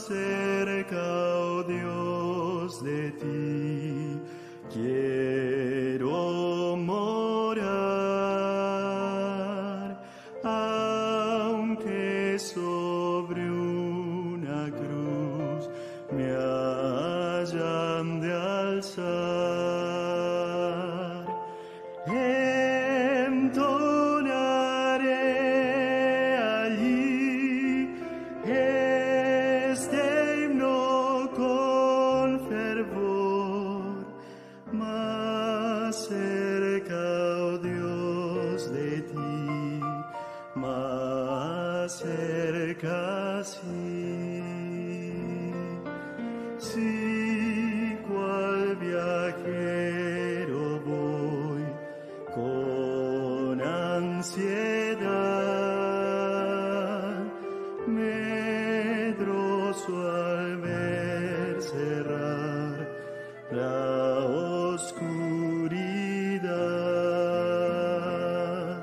cerca, oh Dios, de ti quiero morar, aunque sobre una cruz me hayan de alzar. Entonaré allí este himno con fervor, más cerca, oh Dios, de ti, más cerca, sí. Sí, cual viajero voy con ansiedad, medroso al ver cerrar la oscuridad.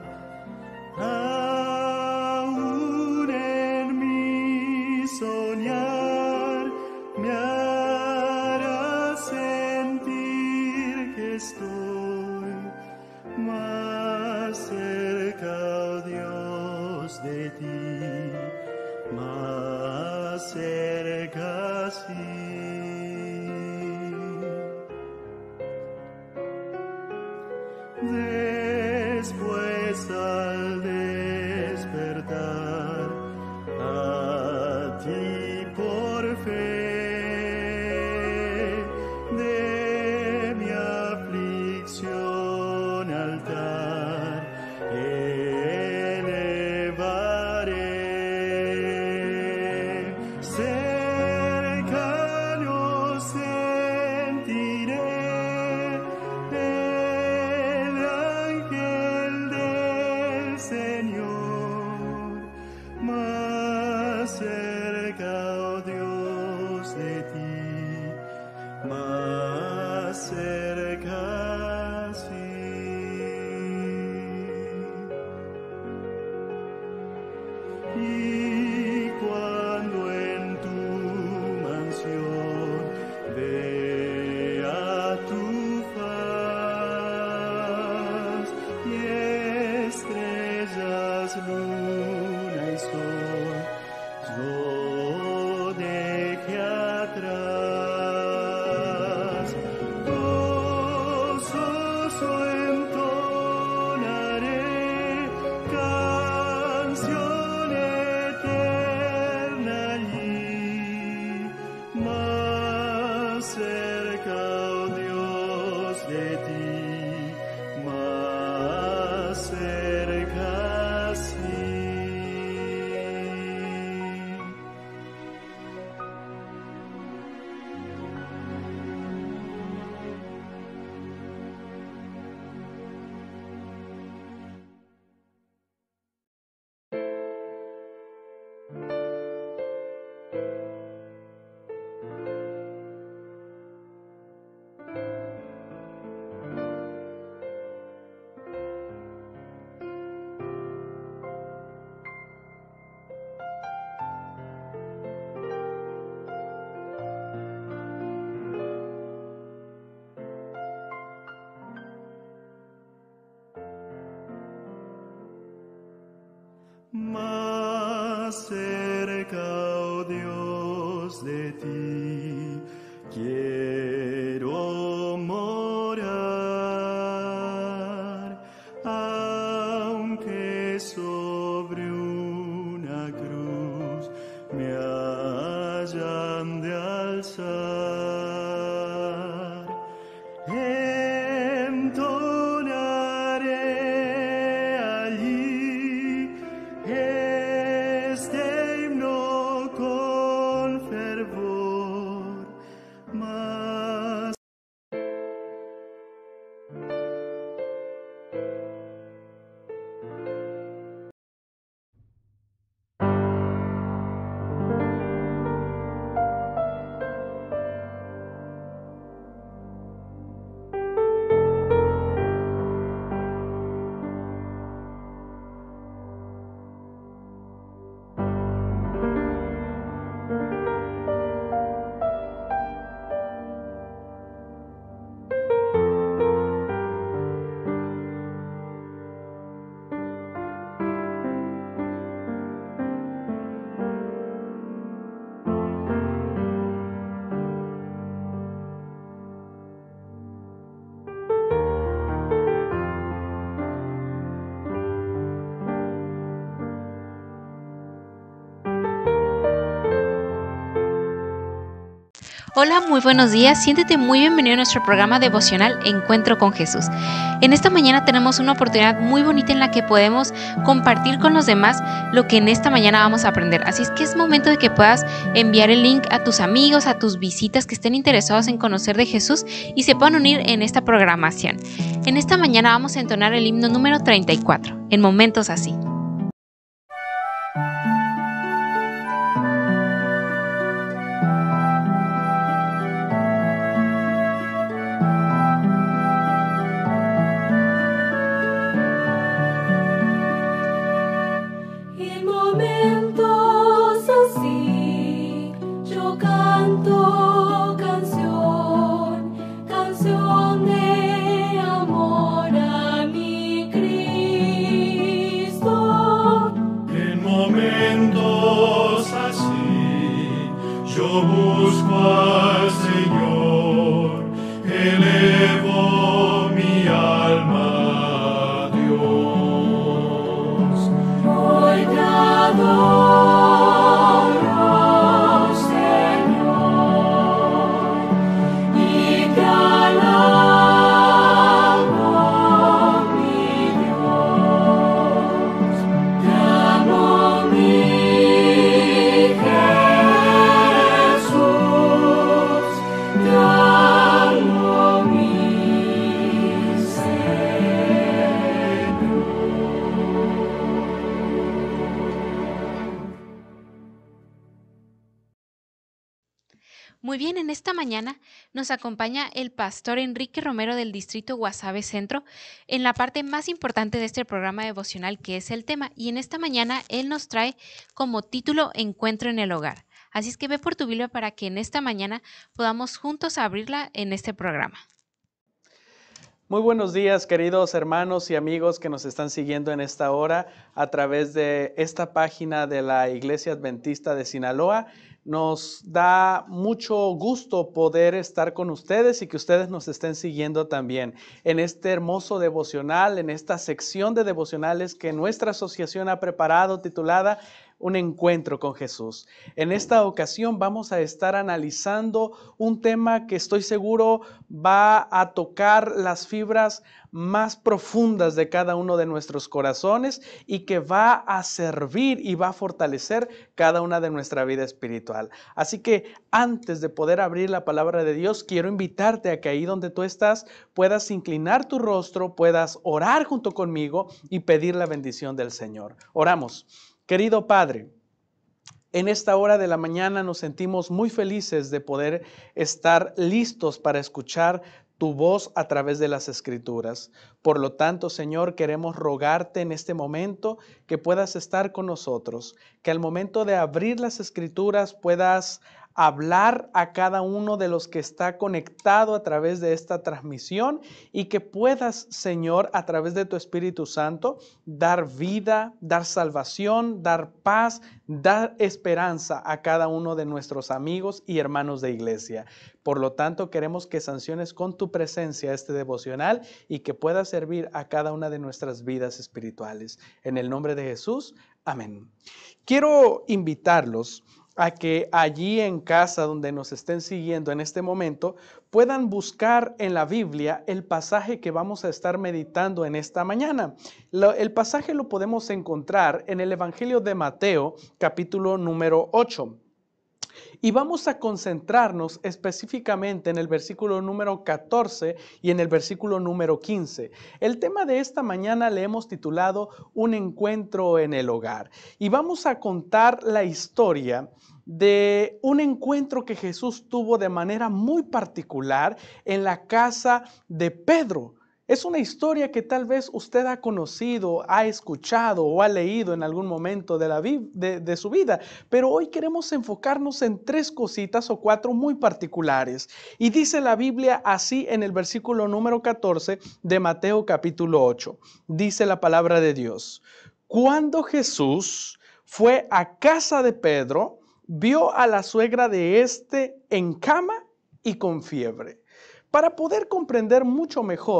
Aún en mi soñar me hará sentir que estoy más cerca, oh Dios, de ti, más cerca, sí. Después al despertar a ti por fe, de mi aflicción altar elevaré. Cercano sentiré el ángel del Señor, más cerca, oh Dios, de ti, más cerca, sí. Y cuando en tu mansión vea tu faz y estrellas, luna y sol, yo deje atrás, gozoso entonaré canción eterna allí, más cerca, oh Dios, de ti, más cerca, sí. Más cerca, oh Dios, de ti quiero morar, aunque sobre una cruz me hayan de alzar. Entonaré allí este himno con fervor, más Hola, muy buenos días. Siéntete muy bienvenido a nuestro programa devocional Encuentro con Jesús. En esta mañana tenemos una oportunidad muy bonita en la que podemos compartir con los demás lo que en esta mañana vamos a aprender. Así es que es momento de que puedas enviar el link a tus amigos, a tus visitas que estén interesados en conocer de Jesús y se puedan unir en esta programación. En esta mañana vamos a entonar el himno número 34, en momentos así. Yo busco al Señor, elevo mi alma a Dios. Hoy te adoro, Señor, y te alabo, mi Dios. Te amo, mi Muy bien, en esta mañana nos acompaña el pastor Enrique Romero del distrito Guasave Centro en la parte más importante de este programa devocional que es el tema, y en esta mañana él nos trae como título Encuentro en el hogar. Así es que ve por tu Biblia para que en esta mañana podamos juntos abrirla en este programa. Muy buenos días, queridos hermanos y amigos que nos están siguiendo en esta hora a través de esta página de la Iglesia Adventista de Sinaloa. Nos da mucho gusto poder estar con ustedes y que ustedes nos estén siguiendo también en este hermoso devocional, en esta sección de devocionales que nuestra asociación ha preparado titulada Un encuentro con Jesús. En esta ocasión vamos a estar analizando un tema que estoy seguro va a tocar las fibras más profundas de cada uno de nuestros corazones y que va a servir y va a fortalecer cada una de nuestra vida espiritual. Así que antes de poder abrir la palabra de Dios, quiero invitarte a que ahí donde tú estás puedas inclinar tu rostro, puedas orar junto conmigo y pedir la bendición del Señor. Oramos. Querido Padre, en esta hora de la mañana nos sentimos muy felices de poder estar listos para escuchar tu voz a través de las Escrituras. Por lo tanto, Señor, queremos rogarte en este momento que puedas estar con nosotros, que al momento de abrir las Escrituras puedas hablar a cada uno de los que está conectado a través de esta transmisión y que puedas, Señor, a través de tu Espíritu Santo, dar vida, dar salvación, dar paz, dar esperanza a cada uno de nuestros amigos y hermanos de iglesia. Por lo tanto, queremos que sanciones con tu presencia este devocional y que pueda servir a cada una de nuestras vidas espirituales. En el nombre de Jesús, amén. Quiero invitarlos a que allí en casa donde nos estén siguiendo en este momento puedan buscar en la Biblia el pasaje que vamos a estar meditando en esta mañana. El pasaje lo podemos encontrar en el Evangelio de Mateo, capítulo número 8. Y vamos a concentrarnos específicamente en el versículo número 14 y en el versículo número 15. El tema de esta mañana le hemos titulado Un encuentro en el hogar. Y vamos a contar la historia de un encuentro que Jesús tuvo de manera muy particular en la casa de Pedro. Es una historia que tal vez usted ha conocido, ha escuchado o ha leído en algún momento de su vida, pero hoy queremos enfocarnos en 3 cositas o 4 muy particulares. Y dice la Biblia así en el versículo número 14 de Mateo capítulo 8. Dice la palabra de Dios: Cuando Jesús fue a casa de Pedro, vio a la suegra de éste en cama y con fiebre. Para poder comprender mucho mejor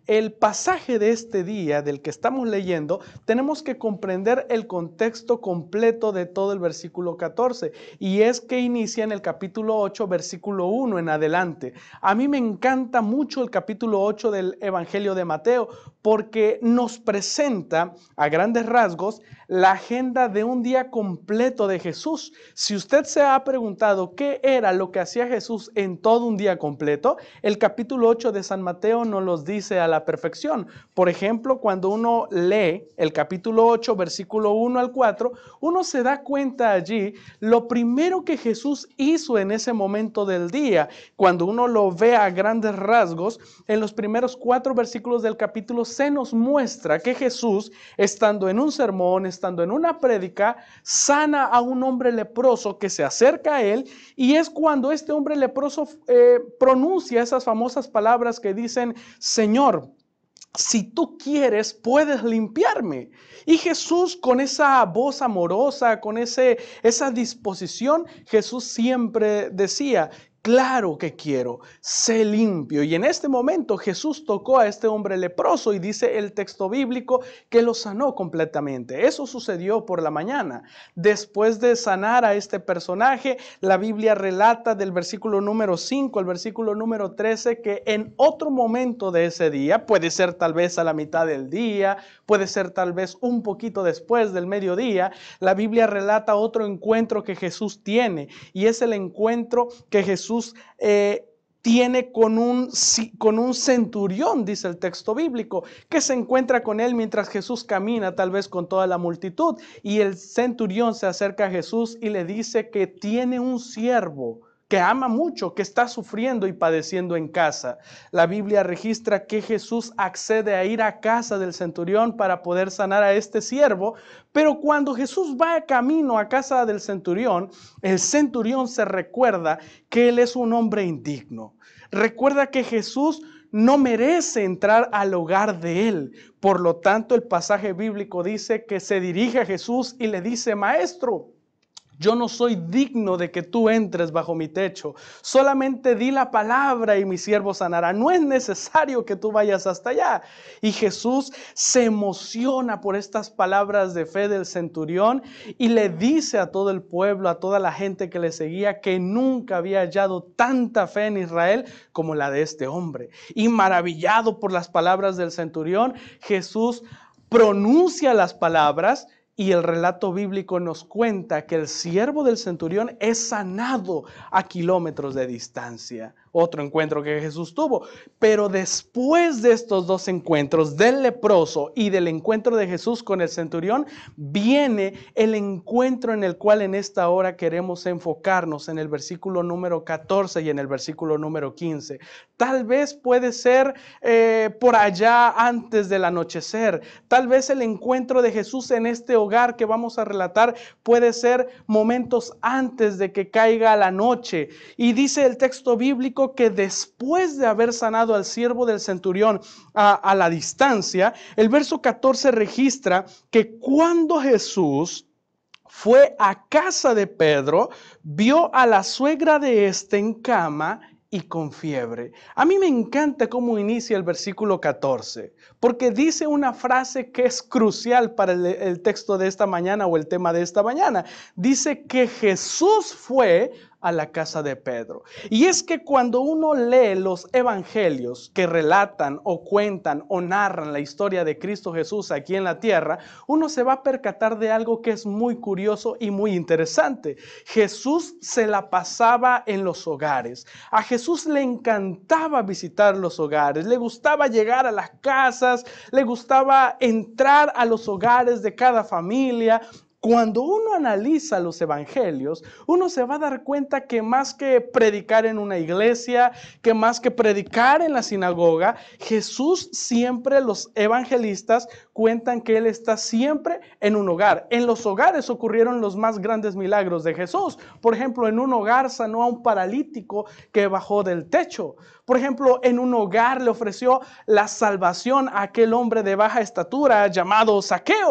el pasaje de este día del que estamos leyendo, tenemos que comprender el contexto completo de todo el versículo 14, y es que inicia en el capítulo 8, versículo 1 en adelante. A mí me encanta mucho el capítulo 8 del Evangelio de Mateo, porque nos presenta a grandes rasgos la agenda de un día completo de Jesús. Si usted se ha preguntado qué era lo que hacía Jesús en todo un día completo, el capítulo 8 de San Mateo nos los dice a la perfección. Por ejemplo, cuando uno lee el capítulo 8, versículo 1 al 4, uno se da cuenta allí lo primero que Jesús hizo en ese momento del día. Cuando uno lo ve a grandes rasgos, en los primeros 4 versículos del capítulo se nos muestra que Jesús, estando en un sermón, estando en una prédica, sana a un hombre leproso que se acerca a él, y es cuando este hombre leproso pronuncia esas famosas palabras que dicen: Señor, si tú quieres, puedes limpiarme. Y Jesús, con esa voz amorosa, con esa disposición, Jesús siempre decía: claro que quiero, sé limpio. Y en este momento Jesús tocó a este hombre leproso y dice el texto bíblico que lo sanó completamente. Eso sucedió por la mañana. Después de sanar a este personaje, la Biblia relata del versículo número 5 al versículo número 13 que en otro momento de ese día, puede ser tal vez a la mitad del día, puede ser tal vez un poquito después del mediodía, la Biblia relata otro encuentro que Jesús tiene, y es el encuentro que Jesús tiene con un centurión, dice el texto bíblico, que se encuentra con él mientras Jesús camina, tal vez con toda la multitud, y el centurión se acerca a Jesús y le dice que tiene un siervo que ama mucho, que está sufriendo y padeciendo en casa. La Biblia registra que Jesús accede a ir a casa del centurión para poder sanar a este siervo, pero cuando Jesús va camino a casa del centurión, el centurión se recuerda que él es un hombre indigno. Recuerda que Jesús no merece entrar al hogar de él. Por lo tanto, el pasaje bíblico dice que se dirige a Jesús y le dice: Maestro, yo no soy digno de que tú entres bajo mi techo. Solamente di la palabra y mi siervo sanará. No es necesario que tú vayas hasta allá. Y Jesús se emociona por estas palabras de fe del centurión y le dice a todo el pueblo, a toda la gente que le seguía, que nunca había hallado tanta fe en Israel como la de este hombre. Y maravillado por las palabras del centurión, Jesús pronuncia las palabras. Y el relato bíblico nos cuenta que el siervo del centurión es sanado a kilómetros de distancia. Otro encuentro que Jesús tuvo. Pero después de estos dos encuentros, del leproso y del encuentro de Jesús con el centurión, viene el encuentro en el cual en esta hora queremos enfocarnos, en el versículo número 14 y en el versículo número 15. Tal vez puede ser por allá antes del anochecer. Tal vez el encuentro de Jesús en este hogar que vamos a relatar puede ser momentos antes de que caiga la noche. Y dice el texto bíblico que después de haber sanado al siervo del centurión a la distancia, el verso 14 registra que cuando Jesús fue a casa de Pedro, vio a la suegra de este en cama y con fiebre. A mí me encanta cómo inicia el versículo 14, porque dice una frase que es crucial para el texto de esta mañana o el tema de esta mañana. Dice que Jesús fue a la casa de Pedro. Y es que cuando uno lee los evangelios que relatan o cuentan o narran la historia de Cristo Jesús aquí en la tierra, uno se va a percatar de algo que es muy curioso y muy interesante. Jesús se la pasaba en los hogares. A Jesús le encantaba visitar los hogares, le gustaba llegar a las casas, le gustaba entrar a los hogares de cada familia. Cuando uno analiza los evangelios, uno se va a dar cuenta que más que predicar en una iglesia, que más que predicar en la sinagoga, Jesús siempre, los evangelistas cuentan que Él está siempre en un hogar. En los hogares ocurrieron los más grandes milagros de Jesús. Por ejemplo, en un hogar sanó a un paralítico que bajó del techo. Por ejemplo, en un hogar le ofreció la salvación a aquel hombre de baja estatura llamado Zaqueo.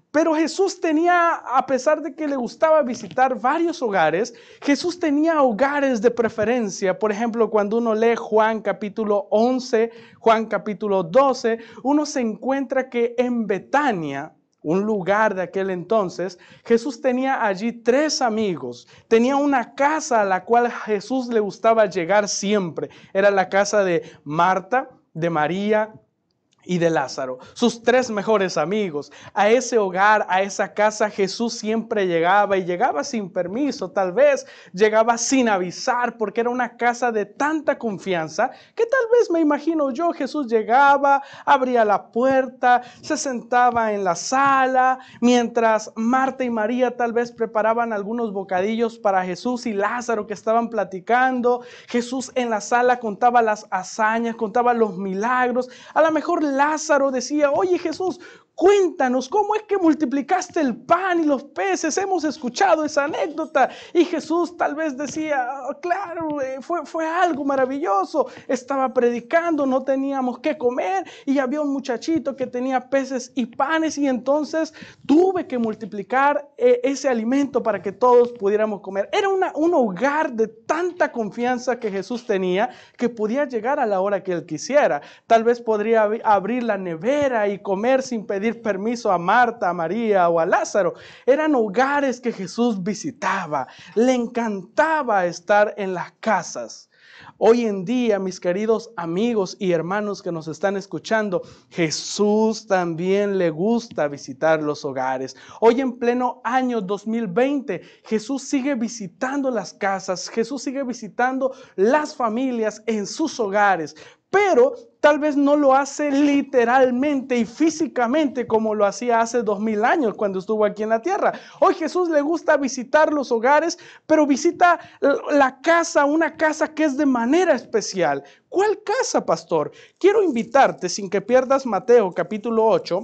Pero Jesús tenía, a pesar de que le gustaba visitar varios hogares, Jesús tenía hogares de preferencia. Por ejemplo, cuando uno lee Juan capítulo 11, Juan capítulo 12, uno se encuentra que en Betania, un lugar de aquel entonces, Jesús tenía allí 3 amigos. Tenía una casa a la cual Jesús le gustaba llegar siempre. Era la casa de Marta, de María y de Lázaro, sus 3 mejores amigos. A ese hogar, a esa casa, Jesús siempre llegaba, y llegaba sin permiso, tal vez llegaba sin avisar, porque era una casa de tanta confianza que tal vez, me imagino yo, Jesús llegaba, abría la puerta, se sentaba en la sala, mientras Marta y María tal vez preparaban algunos bocadillos para Jesús y Lázaro, que estaban platicando. Jesús en la sala contaba las hazañas, contaba los milagros. A lo mejor Lázaro decía: oye Jesús, cuéntanos, ¿cómo es que multiplicaste el pan y los peces? Hemos escuchado esa anécdota. Y Jesús tal vez decía: claro, fue algo maravilloso. Estaba predicando, no teníamos qué comer y había un muchachito que tenía peces y panes, y entonces tuve que multiplicar ese alimento para que todos pudiéramos comer. Era un hogar de tanta confianza que Jesús tenía, que podía llegar a la hora que él quisiera. Tal vez podría abrir la nevera y comer sin pedir permiso a Marta, a María o a Lázaro. Eran hogares que Jesús visitaba. Le encantaba estar en las casas. Hoy en día, mis queridos amigos y hermanos que nos están escuchando, Jesús también le gusta visitar los hogares. Hoy en pleno año 2020, Jesús sigue visitando las casas, Jesús sigue visitando las familias en sus hogares. Pero tal vez no lo hace literalmente y físicamente como lo hacía hace 2000 años cuando estuvo aquí en la tierra. Hoy Jesús le gusta visitar los hogares, pero visita la casa, una casa que es de manera especial. ¿Cuál casa, pastor? Quiero invitarte, sin que pierdas Mateo capítulo 8,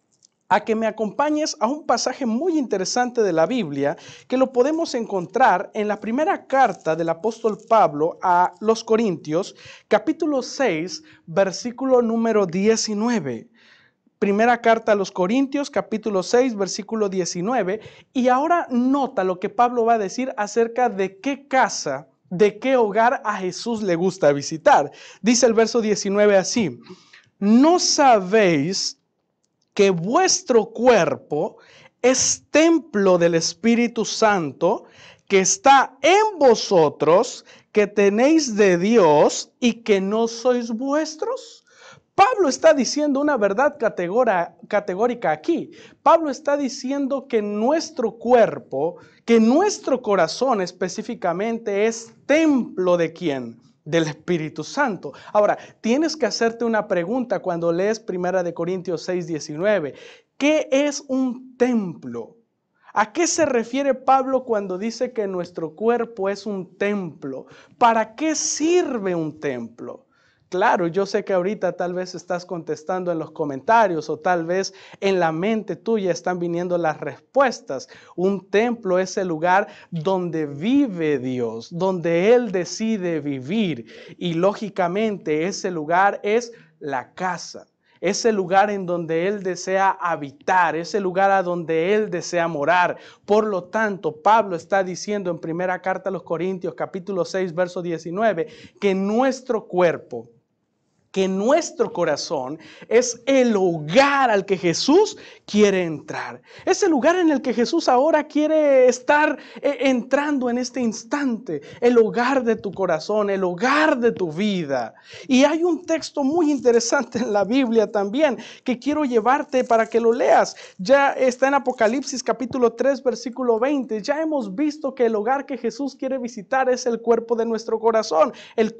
a que me acompañes a un pasaje muy interesante de la Biblia, que lo podemos encontrar en la primera carta del apóstol Pablo a los Corintios, capítulo 6, versículo número 19. Primera carta a los Corintios, capítulo 6, versículo 19. Y ahora nota lo que Pablo va a decir acerca de qué casa, de qué hogar a Jesús le gusta visitar. Dice el verso 19 así: ¿no sabéis que vuestro cuerpo es templo del Espíritu Santo, que está en vosotros, que tenéis de Dios y que no sois vuestros? Pablo está diciendo una verdad categórica aquí. Pablo está diciendo que nuestro cuerpo, que nuestro corazón específicamente, es templo ¿de quién? Del Espíritu Santo. Ahora, tienes que hacerte una pregunta cuando lees 1 Corintios 6, 19. ¿Qué es un templo? ¿A qué se refiere Pablo cuando dice que nuestro cuerpo es un templo? ¿Para qué sirve un templo? Claro, yo sé que ahorita tal vez estás contestando en los comentarios, o tal vez en la mente tuya están viniendo las respuestas. Un templo es el lugar donde vive Dios, donde Él decide vivir, y lógicamente ese lugar es la casa. Ese lugar en donde Él desea habitar, ese lugar a donde Él desea morar. Por lo tanto, Pablo está diciendo en primera carta a los Corintios, capítulo 6, verso 19, que nuestro cuerpo, que nuestro corazón es el hogar al que Jesús quiere entrar. Es el lugar en el que Jesús ahora quiere estar entrando en este instante. El hogar de tu corazón, el hogar de tu vida. Y hay un texto muy interesante en la Biblia también que quiero llevarte para que lo leas. Ya está en Apocalipsis capítulo 3, versículo 20. Ya hemos visto que el hogar que Jesús quiere visitar es el cuerpo de nuestro corazón, el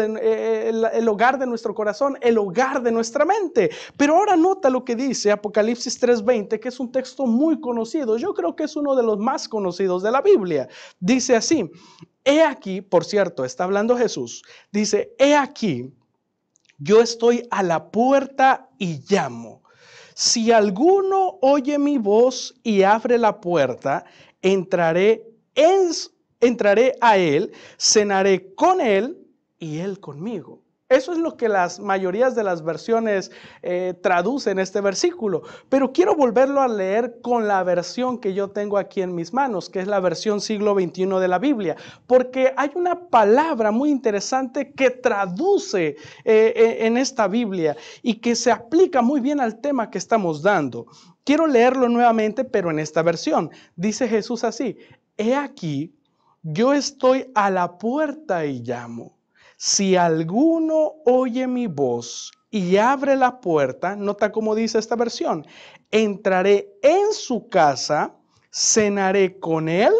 hogar de nuestro corazón, el hogar de nuestra mente. Pero ahora nota lo que dice Apocalipsis 3:20, que es un texto muy conocido. Yo creo que es uno de los más conocidos de la Biblia. Dice así: he aquí, por cierto, está hablando Jesús, dice: he aquí, yo estoy a la puerta y llamo. Si alguno oye mi voz y abre la puerta, entraré a él, cenaré con él y él conmigo. Eso es lo que las mayorías de las versiones traducen este versículo. Pero quiero volverlo a leer con la versión que yo tengo aquí en mis manos, que es la versión siglo XXI de la Biblia. Porque hay una palabra muy interesante que traduce en esta Biblia y que se aplica muy bien al tema que estamos dando. Quiero leerlo nuevamente, pero en esta versión. Dice Jesús así: he aquí, yo estoy a la puerta y llamo. Si alguno oye mi voz y abre la puerta, nota cómo dice esta versión: entraré en su casa, cenaré con él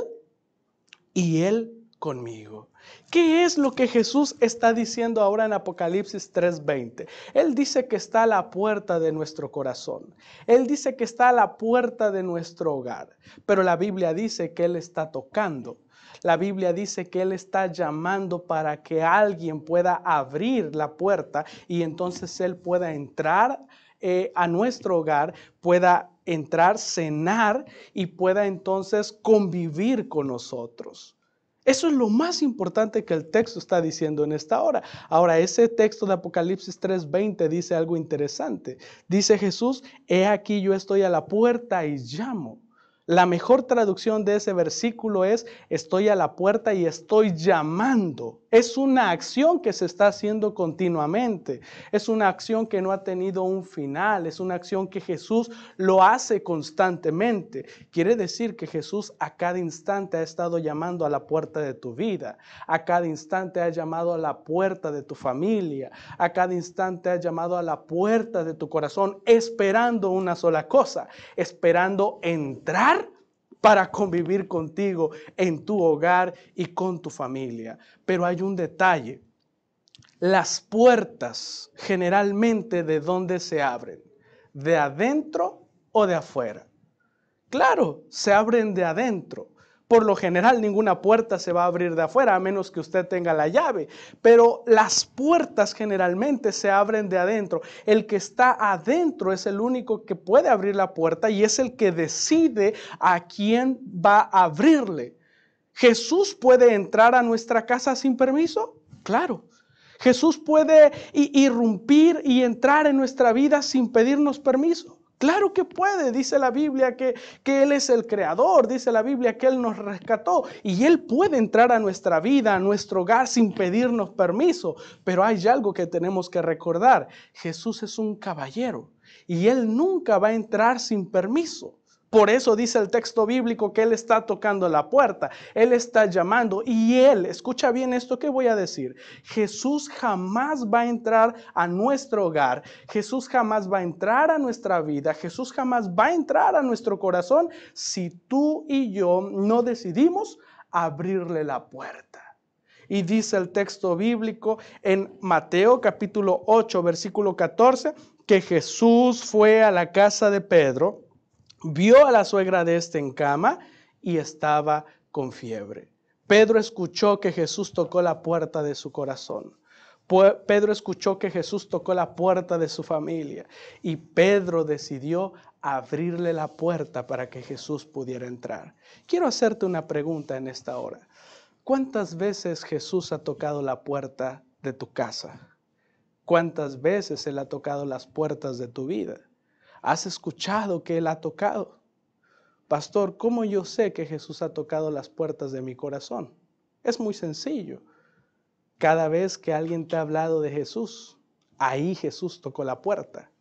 y él conmigo. ¿Qué es lo que Jesús está diciendo ahora en Apocalipsis 3:20? Él dice que está a la puerta de nuestro corazón. Él dice que está a la puerta de nuestro hogar. Pero la Biblia dice que Él está tocando. La Biblia dice que Él está llamando para que alguien pueda abrir la puerta y entonces Él pueda entrar a nuestro hogar, pueda entrar, cenar y pueda entonces convivir con nosotros. Eso es lo más importante que el texto está diciendo en esta hora. Ahora, ese texto de Apocalipsis 3:20 dice algo interesante. Dice Jesús: he aquí yo estoy a la puerta y llamo. La mejor traducción de ese versículo es: estoy a la puerta y estoy llamando. Es una acción que se está haciendo continuamente. Es una acción que no ha tenido un final. Es una acción que Jesús lo hace constantemente. Quiere decir que Jesús a cada instante ha estado llamando a la puerta de tu vida. A cada instante ha llamado a la puerta de tu familia. A cada instante ha llamado a la puerta de tu corazón, esperando una sola cosa: esperando entrar para convivir contigo en tu hogar y con tu familia. Pero hay un detalle: las puertas generalmente, ¿de dónde se abren? ¿De adentro o de afuera? Claro, se abren de adentro. Por lo general, ninguna puerta se va a abrir de afuera, a menos que usted tenga la llave. Pero las puertas generalmente se abren de adentro. El que está adentro es el único que puede abrir la puerta y es el que decide a quién va a abrirle. ¿Jesús puede entrar a nuestra casa sin permiso? Claro. ¿Jesús puede irrumpir y entrar en nuestra vida sin pedirnos permiso? Claro que puede. Dice la Biblia que Él es el creador. Dice la Biblia que Él nos rescató. Y Él puede entrar a nuestra vida, a nuestro hogar, sin pedirnos permiso. Pero hay algo que tenemos que recordar: Jesús es un caballero y Él nunca va a entrar sin permiso. Por eso dice el texto bíblico que Él está tocando la puerta, Él está llamando y Él, escucha bien esto que voy a decir: Jesús jamás va a entrar a nuestro hogar, Jesús jamás va a entrar a nuestra vida, Jesús jamás va a entrar a nuestro corazón si tú y yo no decidimos abrirle la puerta. Y dice el texto bíblico en Mateo capítulo 8, versículo 14, que Jesús fue a la casa de Pedro, vio a la suegra de este en cama y estaba con fiebre. Pedro escuchó que Jesús tocó la puerta de su corazón. Pedro escuchó que Jesús tocó la puerta de su familia y Pedro decidió abrirle la puerta para que Jesús pudiera entrar. Quiero hacerte una pregunta en esta hora. ¿Cuántas veces Jesús ha tocado la puerta de tu casa? ¿Cuántas veces Él ha tocado las puertas de tu vida? ¿Has escuchado que Él ha tocado? Pastor, ¿cómo yo sé que Jesús ha tocado las puertas de mi corazón? Es muy sencillo. Cada vez que alguien te ha hablado de Jesús, ahí Jesús tocó la puerta.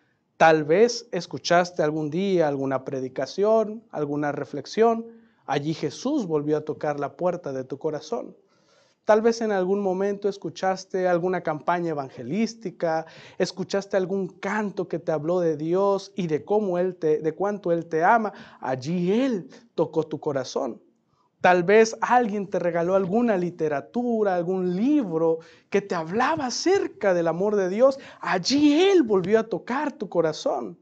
Tal vez escuchaste algún día alguna predicación, alguna reflexión. Allí Jesús volvió a tocar la puerta de tu corazón. Tal vez en algún momento escuchaste alguna campaña evangelística, escuchaste algún canto que te habló de Dios y de cuánto Él te ama. Allí Él tocó tu corazón. Tal vez alguien te regaló alguna literatura, algún libro que te hablaba acerca del amor de Dios. Allí Él volvió a tocar tu corazón.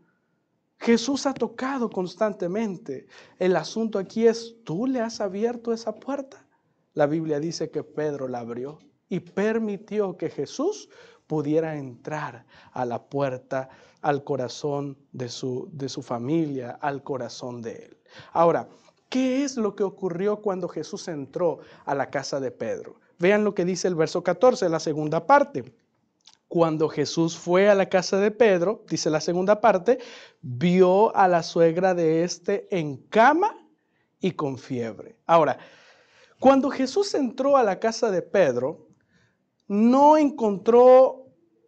Jesús ha tocado constantemente. El asunto aquí es: ¿tú le has abierto esa puerta? La Biblia dice que Pedro la abrió y permitió que Jesús pudiera entrar a la puerta, al corazón de su familia, al corazón de él. Ahora, ¿qué es lo que ocurrió cuando Jesús entró a la casa de Pedro? Vean lo que dice el verso 14, la segunda parte. Cuando Jesús fue a la casa de Pedro, dice la segunda parte, vio a la suegra de este en cama y con fiebre. Ahora, cuando Jesús entró a la casa de Pedro, no encontró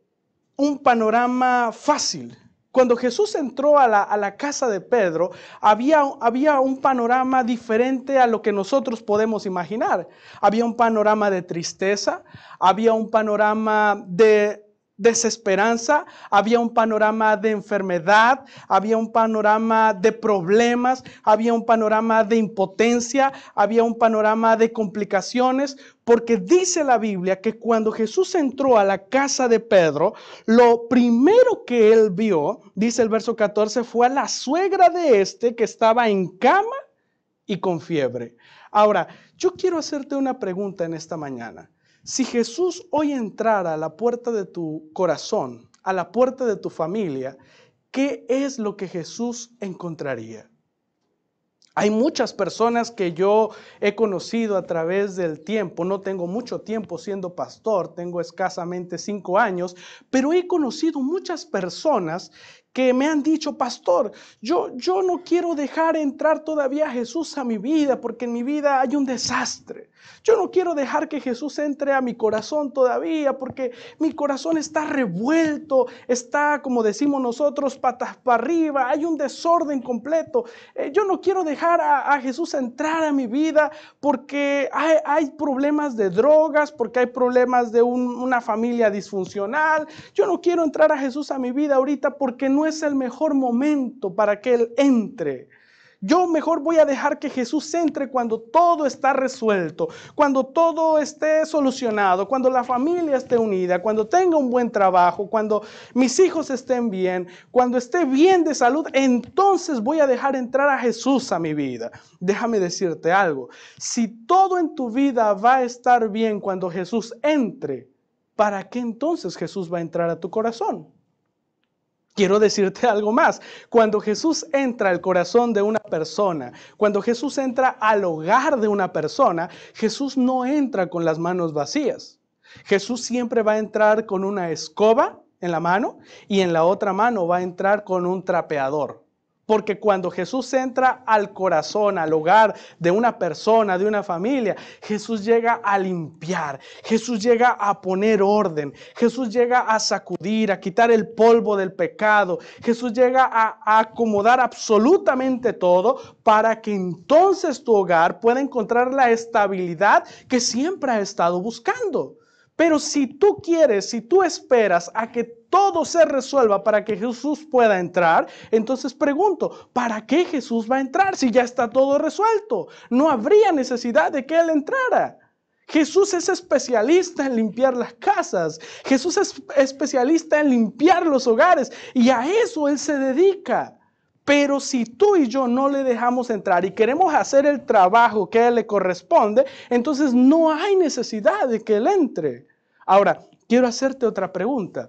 un panorama fácil. Cuando Jesús entró a la casa de Pedro, había un panorama diferente a lo que nosotros podemos imaginar. Había un panorama de tristeza, había un panorama de desesperanza, había un panorama de enfermedad, había un panorama de problemas, había un panorama de impotencia, había un panorama de complicaciones, porque dice la Biblia que cuando Jesús entró a la casa de Pedro, lo primero que él vio, dice el verso 14, fue a la suegra de este que estaba en cama y con fiebre. Ahora, yo quiero hacerte una pregunta en esta mañana. Si Jesús hoy entrara a la puerta de tu corazón, a la puerta de tu familia, ¿qué es lo que Jesús encontraría? Hay muchas personas que yo he conocido a través del tiempo. No tengo mucho tiempo siendo pastor, tengo escasamente 5 años, pero he conocido muchas personas que me han dicho, pastor, yo no quiero dejar entrar todavía a Jesús a mi vida porque en mi vida hay un desastre. Yo no quiero dejar que Jesús entre a mi corazón todavía porque mi corazón está revuelto, está, como decimos nosotros, patas para arriba, hay un desorden completo. Yo no quiero dejar a Jesús entrar a mi vida porque hay problemas de drogas, porque hay problemas de una familia disfuncional. Yo no quiero entrar a Jesús a mi vida ahorita porque no es el mejor momento para que Él entre. Yo mejor voy a dejar que Jesús entre cuando todo está resuelto, cuando todo esté solucionado, cuando la familia esté unida, cuando tenga un buen trabajo, cuando mis hijos estén bien, cuando esté bien de salud, entonces voy a dejar entrar a Jesús a mi vida. Déjame decirte algo, si todo en tu vida va a estar bien cuando Jesús entre, ¿para qué entonces Jesús va a entrar a tu corazón? Quiero decirte algo más. Cuando Jesús entra al corazón de una persona, cuando Jesús entra al hogar de una persona, Jesús no entra con las manos vacías. Jesús siempre va a entrar con una escoba en la mano y en la otra mano va a entrar con un trapeador. Porque cuando Jesús entra al corazón, al hogar de una persona, de una familia, Jesús llega a limpiar, Jesús llega a poner orden, Jesús llega a sacudir, a quitar el polvo del pecado, Jesús llega a acomodar absolutamente todo para que entonces tu hogar pueda encontrar la estabilidad que siempre ha estado buscando. Pero si tú quieres, si tú esperas a que todo se resuelva para que Jesús pueda entrar, entonces pregunto, ¿para qué Jesús va a entrar si ya está todo resuelto? No habría necesidad de que Él entrara. Jesús es especialista en limpiar las casas. Jesús es especialista en limpiar los hogares y a eso Él se dedica. Pero si tú y yo no le dejamos entrar y queremos hacer el trabajo que a Él le corresponde, entonces no hay necesidad de que Él entre. Ahora, quiero hacerte otra pregunta.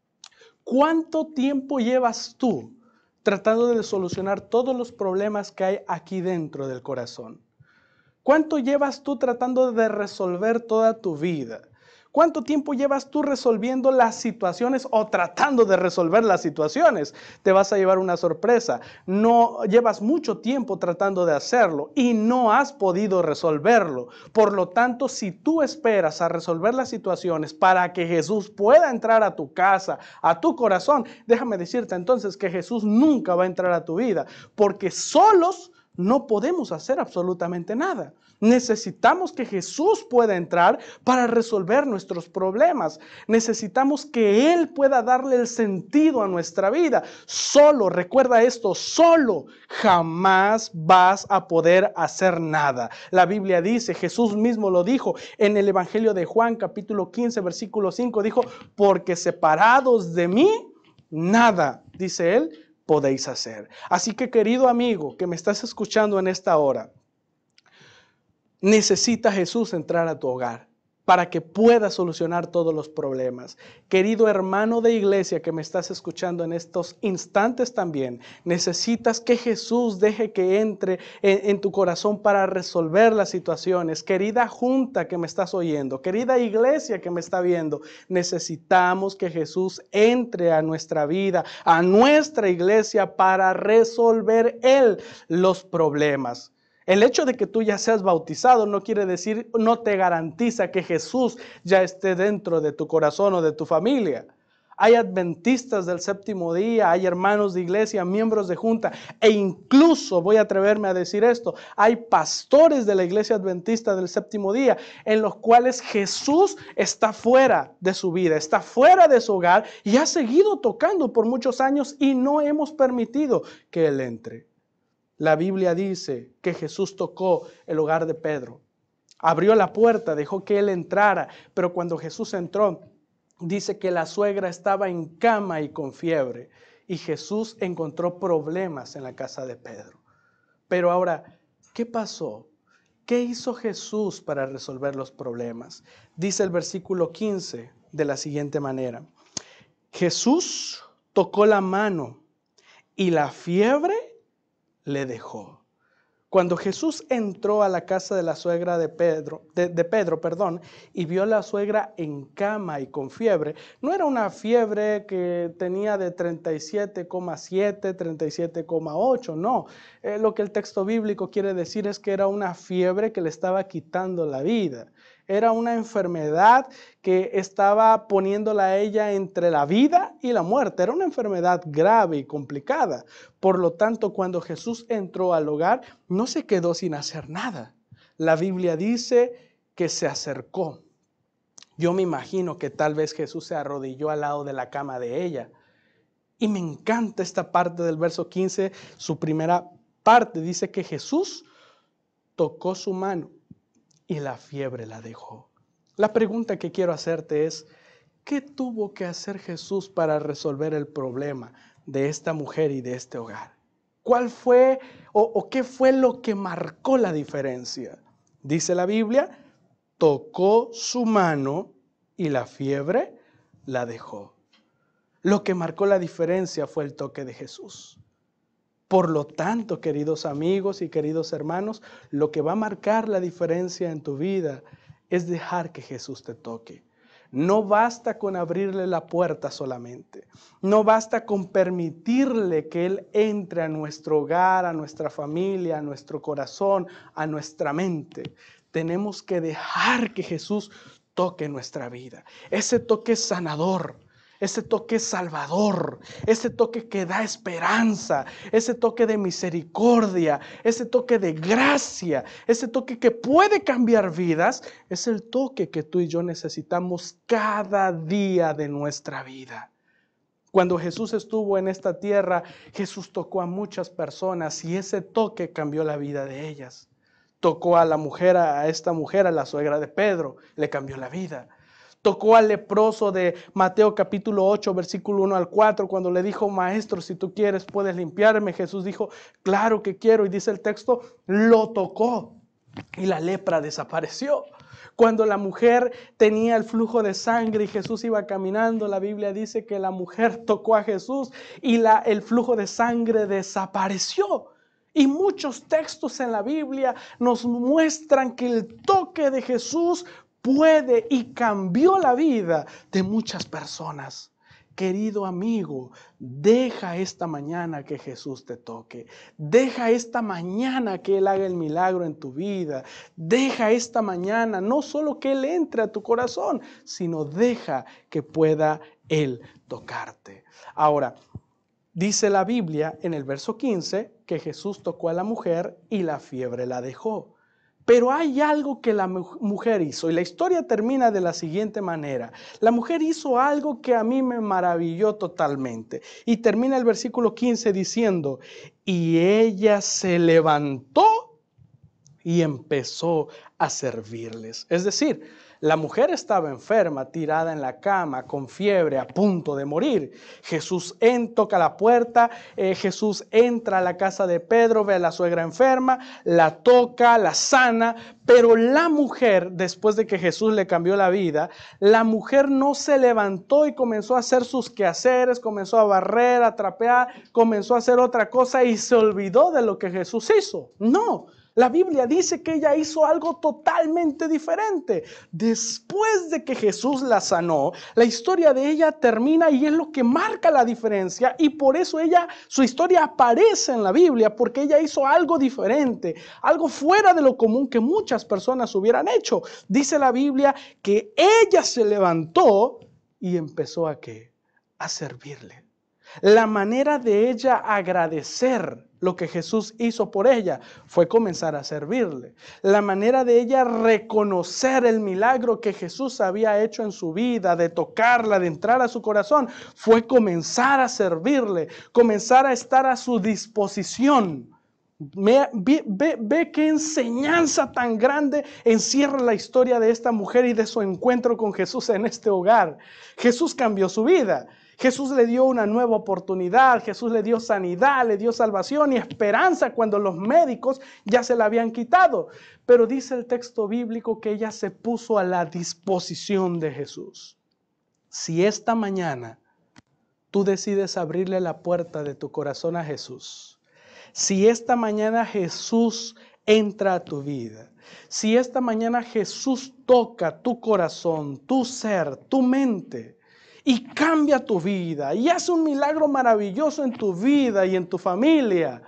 ¿Cuánto tiempo llevas tú tratando de solucionar todos los problemas que hay aquí dentro del corazón? ¿Cuánto llevas tú tratando de resolver toda tu vida? ¿Cuánto tiempo llevas tú resolviendo las situaciones o tratando de resolver las situaciones? Te vas a llevar una sorpresa. No llevas mucho tiempo tratando de hacerlo y no has podido resolverlo. Por lo tanto, si tú esperas a resolver las situaciones para que Jesús pueda entrar a tu casa, a tu corazón, déjame decirte entonces que Jesús nunca va a entrar a tu vida, porque solos no podemos hacer absolutamente nada. Necesitamos que Jesús pueda entrar para resolver nuestros problemas. Necesitamos que Él pueda darle el sentido a nuestra vida. Solo, recuerda esto, solo jamás vas a poder hacer nada. La Biblia dice, Jesús mismo lo dijo en el Evangelio de Juan, capítulo 15, versículo 5, dijo, porque separados de mí, nada, dice Él, podéis hacer. Así que, querido amigo que me estás escuchando en esta hora, necesita Jesús entrar a tu hogar. para que pueda solucionar todos los problemas. Querido hermano de iglesia que me estás escuchando en estos instantes también, necesitas que Jesús deje que entre en tu corazón para resolver las situaciones. Querida junta que me estás oyendo, querida iglesia que me está viendo, necesitamos que Jesús entre a nuestra vida, a nuestra iglesia, para resolver Él los problemas. El hecho de que tú ya seas bautizado no quiere decir, no te garantiza que Jesús ya esté dentro de tu corazón o de tu familia. Hay adventistas del séptimo día, hay hermanos de iglesia, miembros de junta, e incluso, voy a atreverme a decir esto, hay pastores de la iglesia adventista del séptimo día, en los cuales Jesús está fuera de su vida, está fuera de su hogar y ha seguido tocando por muchos años y no hemos permitido que Él entre. La Biblia dice que Jesús tocó el hogar de Pedro, abrió la puerta, dejó que él entrara, pero cuando Jesús entró, dice que la suegra estaba en cama y con fiebre, y Jesús encontró problemas en la casa de Pedro. Pero ahora, ¿qué pasó? ¿Qué hizo Jesús para resolver los problemas? Dice el versículo 15 de la siguiente manera: Jesús tocó la mano y la fiebre le dejó. Cuando Jesús entró a la casa de la suegra de Pedro, y vio a la suegra en cama y con fiebre, no era una fiebre que tenía de 37,7, 37,8, no. Lo que el texto bíblico quiere decir es que era una fiebre que le estaba quitando la vida. Era una enfermedad que estaba poniéndola a ella entre la vida y la muerte. Era una enfermedad grave y complicada. Por lo tanto, cuando Jesús entró al hogar, no se quedó sin hacer nada. La Biblia dice que se acercó. Yo me imagino que tal vez Jesús se arrodilló al lado de la cama de ella. Y me encanta esta parte del verso 15, su primera parte. Dice que Jesús tocó su mano y la fiebre la dejó. La pregunta que quiero hacerte es, ¿qué tuvo que hacer Jesús para resolver el problema de esta mujer y de este hogar? ¿Cuál fue o qué fue lo que marcó la diferencia? Dice la Biblia, tocó su mano y la fiebre la dejó. Lo que marcó la diferencia fue el toque de Jesús. Por lo tanto, queridos amigos y queridos hermanos, lo que va a marcar la diferencia en tu vida es dejar que Jesús te toque. No basta con abrirle la puerta solamente. No basta con permitirle que Él entre a nuestro hogar, a nuestra familia, a nuestro corazón, a nuestra mente. Tenemos que dejar que Jesús toque nuestra vida. Ese toque sanador. Ese toque salvador, ese toque que da esperanza, ese toque de misericordia, ese toque de gracia, ese toque que puede cambiar vidas, es el toque que tú y yo necesitamos cada día de nuestra vida. Cuando Jesús estuvo en esta tierra, Jesús tocó a muchas personas y ese toque cambió la vida de ellas. Tocó a la mujer, a esta mujer, a la suegra de Pedro, le cambió la vida. Tocó al leproso de Mateo capítulo 8, versículo 1 al 4, cuando le dijo, maestro, si tú quieres puedes limpiarme. Jesús dijo, claro que quiero. Y dice el texto, lo tocó y la lepra desapareció. Cuando la mujer tenía el flujo de sangre y Jesús iba caminando, la Biblia dice que la mujer tocó a Jesús y el flujo de sangre desapareció. Y muchos textos en la Biblia nos muestran que el toque de Jesús puede y cambió la vida de muchas personas. Querido amigo, deja esta mañana que Jesús te toque. Deja esta mañana que Él haga el milagro en tu vida. Deja esta mañana no solo que Él entre a tu corazón, sino deja que pueda Él tocarte. Ahora, dice la Biblia en el verso 15 que Jesús tocó a la mujer y la fiebre la dejó. Pero hay algo que la mujer hizo y la historia termina de la siguiente manera. La mujer hizo algo que a mí me maravilló totalmente. Y termina el versículo 15 diciendo, y ella se levantó y empezó a servirles. Es decir, la mujer estaba enferma, tirada en la cama, con fiebre, a punto de morir. Jesús toca la puerta, Jesús entra a la casa de Pedro, ve a la suegra enferma, la toca, la sana, pero la mujer, después de que Jesús le cambió la vida, la mujer no se levantó y comenzó a hacer sus quehaceres, comenzó a barrer, a trapear, comenzó a hacer otra cosa y se olvidó de lo que Jesús hizo. No. La Biblia dice que ella hizo algo totalmente diferente. Después de que Jesús la sanó, la historia de ella termina y es lo que marca la diferencia, y por eso su historia aparece en la Biblia, porque ella hizo algo diferente, algo fuera de lo común que muchas personas hubieran hecho. Dice la Biblia que ella se levantó y empezó ¿a qué? A servirle. La manera de ella agradecer lo que Jesús hizo por ella fue comenzar a servirle. La manera de ella reconocer el milagro que Jesús había hecho en su vida, de tocarla, de entrar a su corazón, fue comenzar a servirle, comenzar a estar a su disposición. Ve qué enseñanza tan grande encierra la historia de esta mujer y de su encuentro con Jesús en este hogar. Jesús cambió su vida. Jesús le dio una nueva oportunidad, Jesús le dio sanidad, le dio salvación y esperanza cuando los médicos ya se la habían quitado. Pero dice el texto bíblico que ella se puso a la disposición de Jesús. Si esta mañana tú decides abrirle la puerta de tu corazón a Jesús, si esta mañana Jesús entra a tu vida, si esta mañana Jesús toca tu corazón, tu ser, tu mente, y cambia tu vida y hace un milagro maravilloso en tu vida y en tu familia,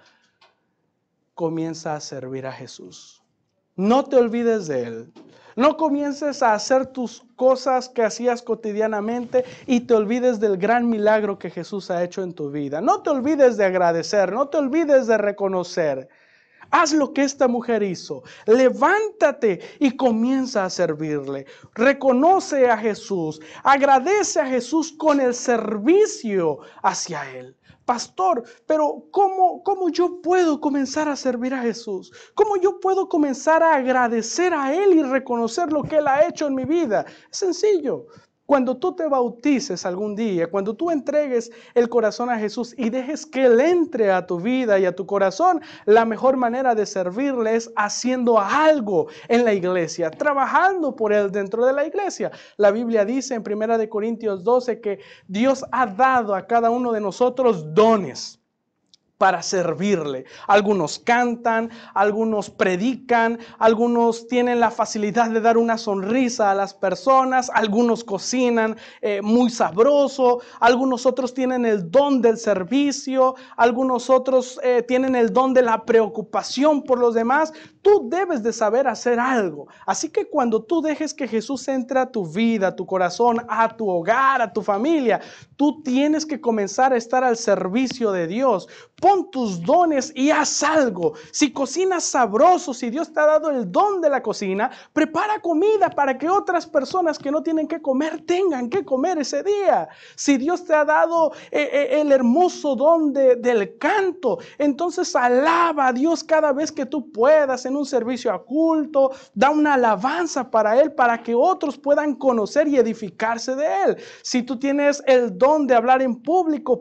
comienza a servir a Jesús. No te olvides de Él. No comiences a hacer tus cosas que hacías cotidianamente y te olvides del gran milagro que Jesús ha hecho en tu vida. No te olvides de agradecer, no te olvides de reconocer. Haz lo que esta mujer hizo. Levántate y comienza a servirle. Reconoce a Jesús. Agradece a Jesús con el servicio hacia Él. Pastor, pero ¿cómo yo puedo comenzar a servir a Jesús? ¿Cómo yo puedo comenzar a agradecer a Él y reconocer lo que Él ha hecho en mi vida? Es sencillo. Cuando tú te bautices algún día, cuando tú entregues el corazón a Jesús y dejes que Él entre a tu vida y a tu corazón, la mejor manera de servirle es haciendo algo en la iglesia, trabajando por Él dentro de la iglesia. La Biblia dice en 1 Corintios 12 que Dios ha dado a cada uno de nosotros dones para servirle. Algunos cantan, algunos predican, algunos tienen la facilidad de dar una sonrisa a las personas, algunos cocinan muy sabroso, algunos otros tienen el don del servicio, algunos otros tienen el don de la preocupación por los demás. Tú debes de saber hacer algo. Así que cuando tú dejes que Jesús entre a tu vida, a tu corazón, a tu hogar, a tu familia, tú tienes que comenzar a estar al servicio de Dios. Pon tus dones y haz algo. Si cocinas sabroso, si Dios te ha dado el don de la cocina, prepara comida para que otras personas que no tienen que comer tengan que comer ese día. Si Dios te ha dado el hermoso don del canto, entonces alaba a Dios cada vez que tú puedas en un servicio a culto. Da una alabanza para Él para que otros puedan conocer y edificarse de Él. Si tú tienes el don de hablar en público,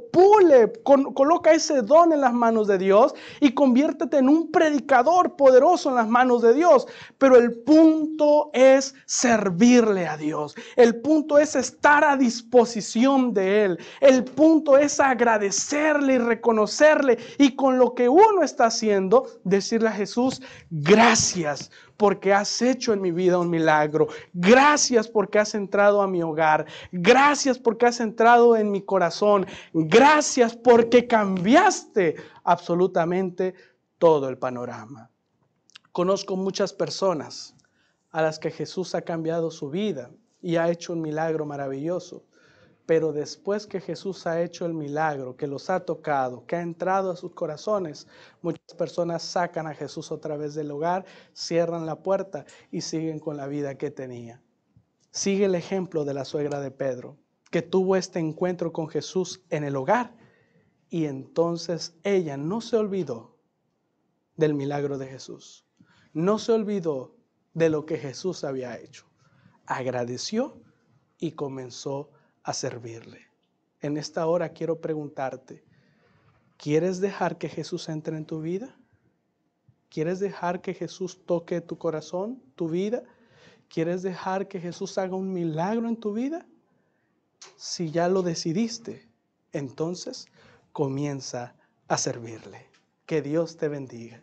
coloca ese don en las manos de Dios y conviértete en un predicador poderoso en las manos de Dios. Pero el punto es servirle a Dios. El punto es estar a disposición de Él. El punto es agradecerle y reconocerle, y con lo que uno está haciendo, decirle a Jesús: gracias porque has hecho en mi vida un milagro. Gracias porque has entrado a mi hogar. Gracias porque has entrado en mi corazón. Gracias porque cambiaste absolutamente todo el panorama. Conozco muchas personas a las que Jesús ha cambiado su vida y ha hecho un milagro maravilloso. Pero después que Jesús ha hecho el milagro, que los ha tocado, que ha entrado a sus corazones, muchas personas sacan a Jesús otra vez del hogar, cierran la puerta y siguen con la vida que tenía. Sigue el ejemplo de la suegra de Pedro, que tuvo este encuentro con Jesús en el hogar, y entonces ella no se olvidó del milagro de Jesús. no se olvidó de lo que Jesús había hecho. Agradeció y comenzó a servirle. En esta hora quiero preguntarte, ¿quieres dejar que Jesús entre en tu vida? ¿Quieres dejar que Jesús toque tu corazón, tu vida? ¿Quieres dejar que Jesús haga un milagro en tu vida? Si ya lo decidiste, entonces comienza a servirle. Que Dios te bendiga.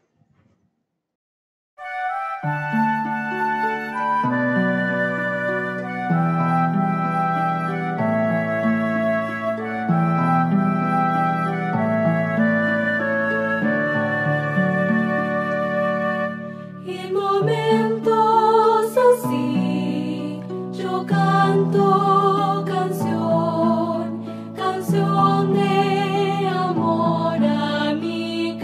En momentos así yo canto canción de amor a mi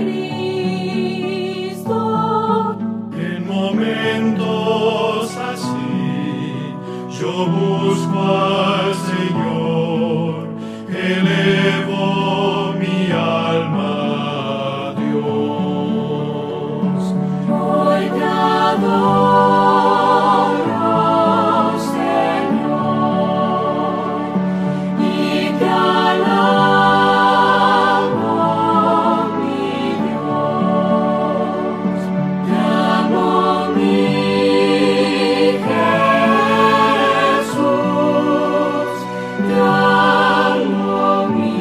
Cristo. En momentos así yo busco al Señor, elevo mi alma a Dios. Hoy te adoro, Señor, y te alabo, mi Dios. Te amo, mi Jesús, te amo, mi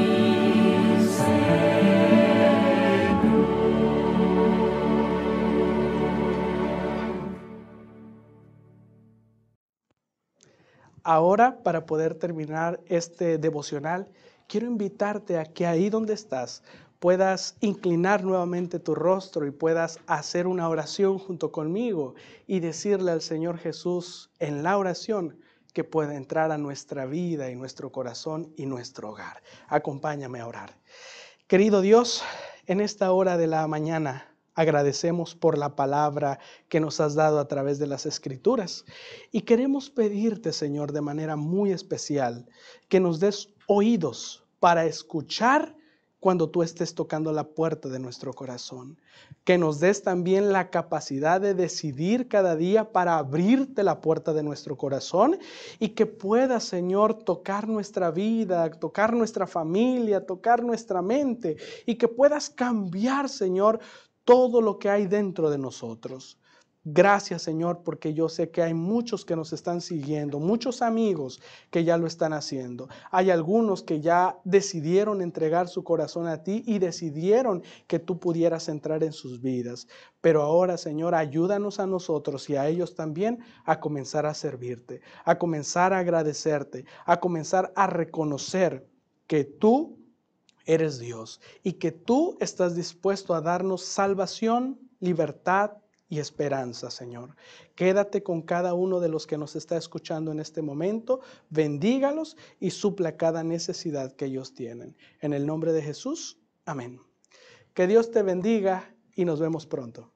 Ahora, para poder terminar este devocional, quiero invitarte a que ahí donde estás puedas inclinar nuevamente tu rostro y puedas hacer una oración junto conmigo y decirle al Señor Jesús en la oración que pueda entrar a nuestra vida y nuestro corazón y nuestro hogar. Acompáñame a orar. Querido Dios, en esta hora de la mañana agradecemos por la palabra que nos has dado a través de las Escrituras y queremos pedirte, Señor, de manera muy especial, que nos des oídos para escuchar cuando tú estés tocando la puerta de nuestro corazón. Que nos des también la capacidad de decidir cada día para abrirte la puerta de nuestro corazón y que puedas, Señor, tocar nuestra vida, tocar nuestra familia, tocar nuestra mente y que puedas cambiar, Señor, todo lo que hay dentro de nosotros. Gracias, Señor, porque yo sé que hay muchos que nos están siguiendo, muchos amigos que ya lo están haciendo. Hay algunos que ya decidieron entregar su corazón a ti y decidieron que tú pudieras entrar en sus vidas. Pero ahora, Señor, ayúdanos a nosotros y a ellos también a comenzar a servirte, a comenzar a agradecerte, a comenzar a reconocer que tú eres Dios y que tú estás dispuesto a darnos salvación, libertad y esperanza, Señor. Quédate con cada uno de los que nos está escuchando en este momento, bendígalos y supla cada necesidad que ellos tienen. En el nombre de Jesús, amén. Que Dios te bendiga y nos vemos pronto.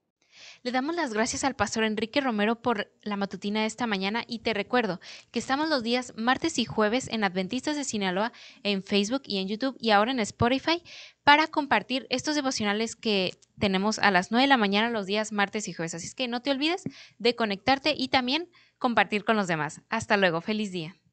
Le damos las gracias al pastor Enrique Romero por la matutina de esta mañana y te recuerdo que estamos los días martes y jueves en Adventistas de Sinaloa, en Facebook y en YouTube y ahora en Spotify para compartir estos devocionales que tenemos a las 9 de la mañana los días martes y jueves. Así es que no te olvides de conectarte y también compartir con los demás. Hasta luego, feliz día.